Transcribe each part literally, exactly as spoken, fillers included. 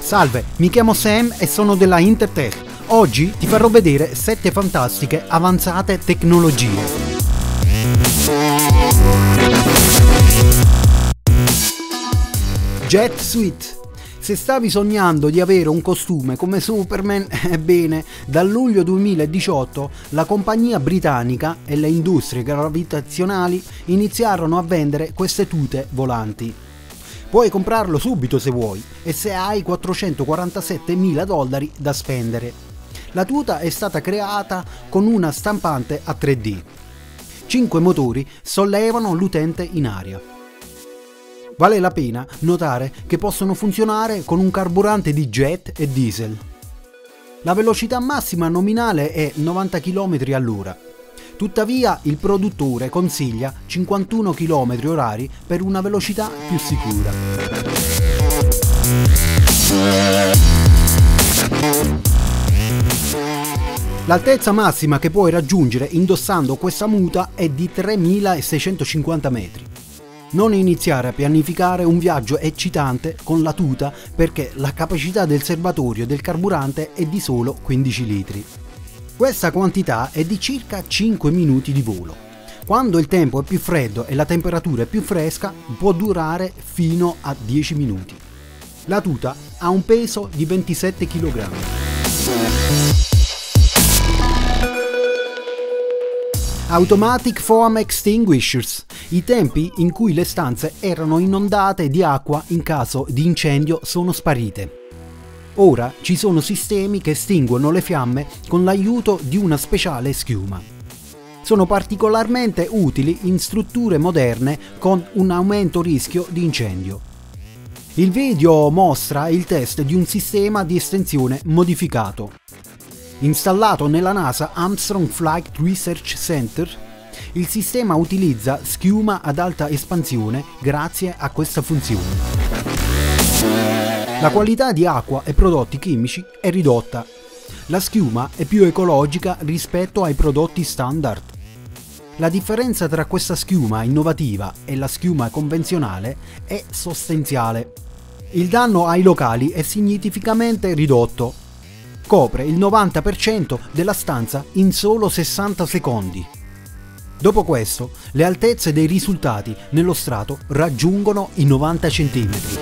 Salve, mi chiamo Sam e sono della Intertech. Oggi ti farò vedere sette fantastiche avanzate tecnologie. Jet Suite. Se stavi sognando di avere un costume come Superman, ebbene, dal luglio duemiladiciotto la compagnia britannica e le industrie gravitazionali iniziarono a vendere queste tute volanti. Puoi comprarlo subito se vuoi e se hai quattrocentoquarantasettemila dollari da spendere. La tuta è stata creata con una stampante a tre D. Cinque motori sollevano l'utente in aria. Vale la pena notare che possono funzionare con un carburante di jet e diesel. La velocità massima nominale è novanta chilometri all'ora. Tuttavia il produttore consiglia cinquantuno chilometri orari per una velocità più sicura. L'altezza massima che puoi raggiungere indossando questa muta è di tremilaseicentocinquanta metri. Non iniziare a pianificare un viaggio eccitante con la tuta perché la capacità del serbatoio del carburante è di solo quindici litri. Questa quantità è di circa cinque minuti di volo. Quando il tempo è più freddo e la temperatura è più fresca, può durare fino a dieci minuti. La tuta ha un peso di ventisette chilogrammi. Automatic Foam Extinguishers. I tempi in cui le stanze erano inondate di acqua in caso di incendio sono sparite. Ora ci sono sistemi che estinguono le fiamme con l'aiuto di una speciale schiuma. Sono particolarmente utili in strutture moderne con un aumento rischio di incendio. Il video mostra il test di un sistema di estensione modificato. Installato nella NASA Armstrong Flight Research Center, il sistema utilizza schiuma ad alta espansione grazie a questa funzione. La qualità di acqua e prodotti chimici è ridotta. La schiuma è più ecologica rispetto ai prodotti standard. La differenza tra questa schiuma innovativa e la schiuma convenzionale è sostanziale. Il danno ai locali è significativamente ridotto. Copre il novanta per cento della stanza in solo sessanta secondi. Dopo questo, le altezze dei risultati nello strato raggiungono i novanta centimetri.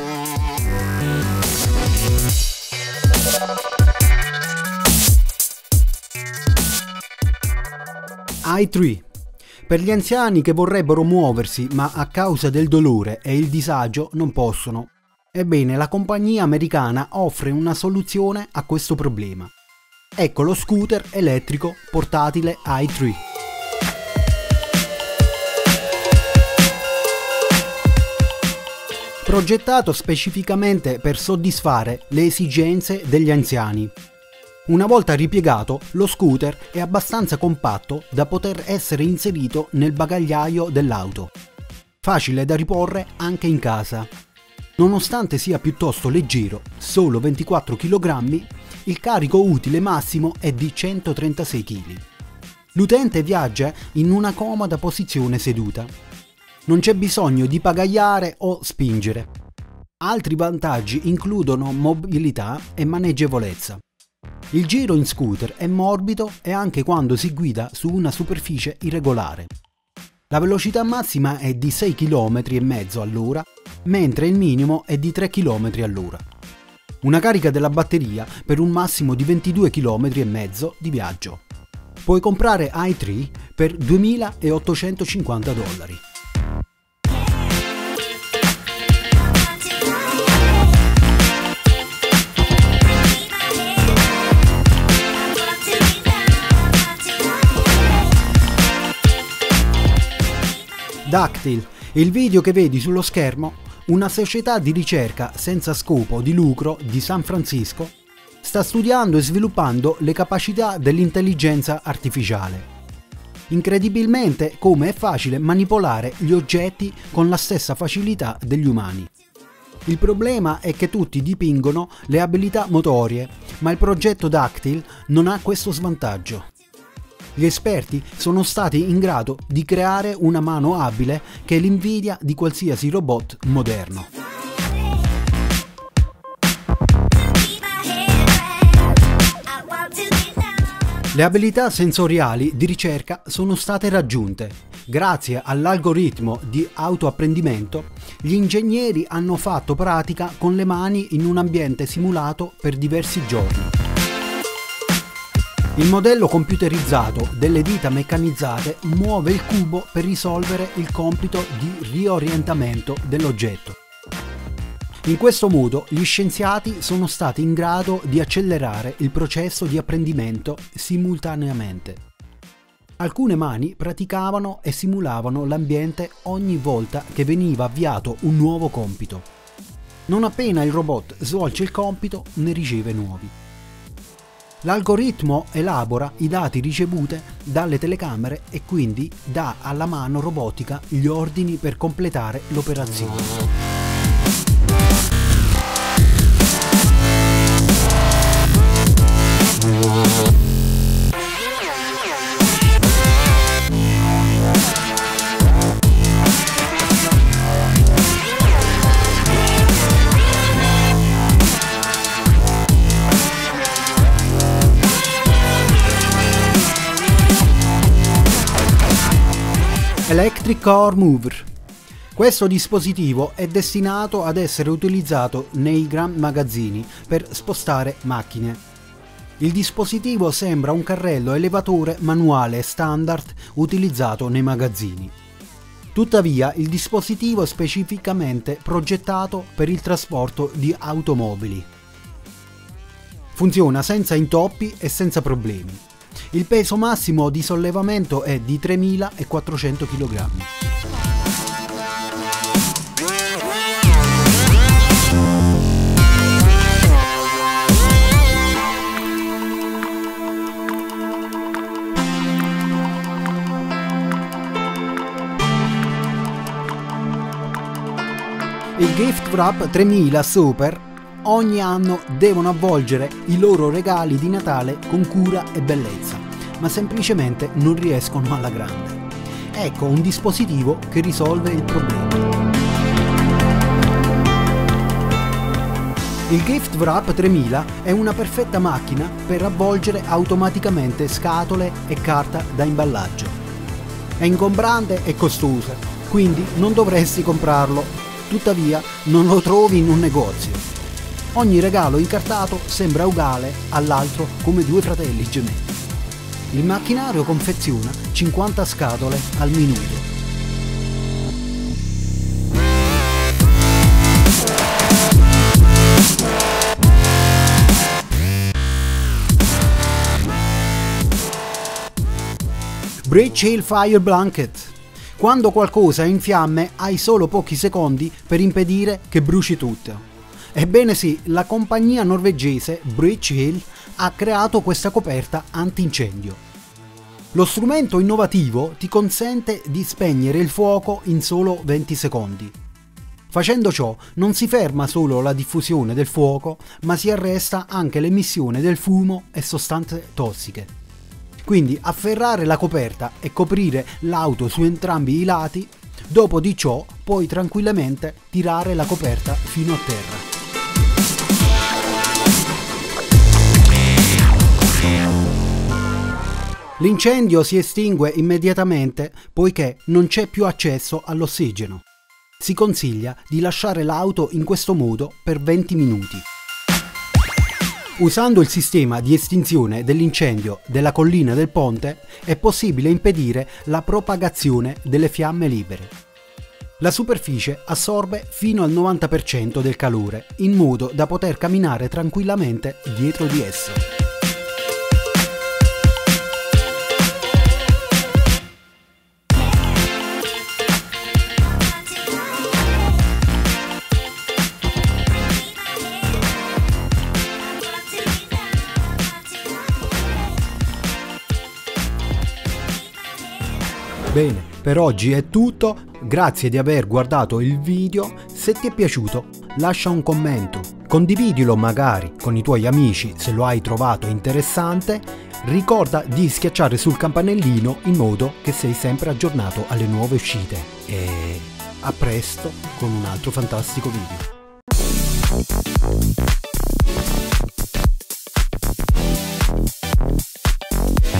i tre. Per gli anziani che vorrebbero muoversi ma a causa del dolore e il disagio non possono. Ebbene, la compagnia americana offre una soluzione a questo problema. Ecco lo scooter elettrico portatile i tre. Progettato specificamente per soddisfare le esigenze degli anziani. Una volta ripiegato, lo scooter è abbastanza compatto da poter essere inserito nel bagagliaio dell'auto. Facile da riporre anche in casa. Nonostante sia piuttosto leggero, solo ventiquattro chilogrammi, il carico utile massimo è di centotrentasei chilogrammi. L'utente viaggia in una comoda posizione seduta. Non c'è bisogno di pagagliare o spingere. Altri vantaggi includono mobilità e maneggevolezza. Il giro in scooter è morbido e anche quando si guida su una superficie irregolare. La velocità massima è di sei chilometri e mezzo all'ora, mentre il minimo è di tre chilometri all'ora. Una carica della batteria per un massimo di ventidue chilometri e mezzo di viaggio. Puoi comprare i tre per duemilaottocentocinquanta dollari. Dactyl. Il video che vedi sullo schermo, una società di ricerca senza scopo di lucro di San Francisco, sta studiando e sviluppando le capacità dell'intelligenza artificiale. Incredibilmente come è facile manipolare gli oggetti con la stessa facilità degli umani. Il problema è che tutti dipingono le abilità motorie, ma il progetto Dactyl non ha questo svantaggio. Gli esperti sono stati in grado di creare una mano abile che è l'invidia di qualsiasi robot moderno. Le abilità sensoriali di ricerca sono state raggiunte. Grazie all'algoritmo di autoapprendimento, gli ingegneri hanno fatto pratica con le mani in un ambiente simulato per diversi giorni. Il modello computerizzato delle dita meccanizzate muove il cubo per risolvere il compito di riorientamento dell'oggetto. In questo modo gli scienziati sono stati in grado di accelerare il processo di apprendimento simultaneamente. Alcune mani praticavano e simulavano l'ambiente ogni volta che veniva avviato un nuovo compito. Non appena il robot svolge il compito, ne riceve nuovi. L'algoritmo elabora i dati ricevuti dalle telecamere e quindi dà alla mano robotica gli ordini per completare l'operazione. Electric Core Mover. Questo dispositivo è destinato ad essere utilizzato nei gran magazzini per spostare macchine. Il dispositivo sembra un carrello elevatore manuale standard utilizzato nei magazzini. Tuttavia, il dispositivo è specificamente progettato per il trasporto di automobili. Funziona senza intoppi e senza problemi. Il peso massimo di sollevamento è di tremilaquattrocento chilogrammi. Il Gift Wrap tremila Super ogni anno devono avvolgere i loro regali di Natale con cura e bellezza, ma semplicemente non riescono alla grande. Ecco un dispositivo che risolve il problema. Il Gift Wrap tremila è una perfetta macchina per avvolgere automaticamente scatole e carta da imballaggio. È ingombrante e costosa, quindi non dovresti comprarlo, tuttavia non lo trovi in un negozio. Ogni regalo incartato sembra uguale all'altro come due fratelli gemelli. Il macchinario confeziona cinquanta scatole al minuto. Bridge Hill Fire Blanket. Quando qualcosa è in fiamme hai solo pochi secondi per impedire che bruci tutto. Ebbene sì, la compagnia norvegese Bridge Hill ha creato questa coperta antincendio. Lo strumento innovativo ti consente di spegnere il fuoco in solo venti secondi. Facendo ciò non si ferma solo la diffusione del fuoco, ma si arresta anche l'emissione del fumo e sostanze tossiche. Quindi afferrare la coperta e coprire l'auto su entrambi i lati, dopo di ciò puoi tranquillamente tirare la coperta fino a terra. L'incendio si estingue immediatamente poiché non c'è più accesso all'ossigeno. Si consiglia di lasciare l'auto in questo modo per venti minuti. Usando il sistema di estinzione dell'incendio della collina del ponte è possibile impedire la propagazione delle fiamme libere. La superficie assorbe fino al novanta per cento del calore in modo da poter camminare tranquillamente dietro di esso. Bene, per oggi è tutto, grazie di aver guardato il video, se ti è piaciuto lascia un commento, condividilo magari con i tuoi amici se lo hai trovato interessante, ricorda di schiacciare sul campanellino in modo che sei sempre aggiornato alle nuove uscite e a presto con un altro fantastico video.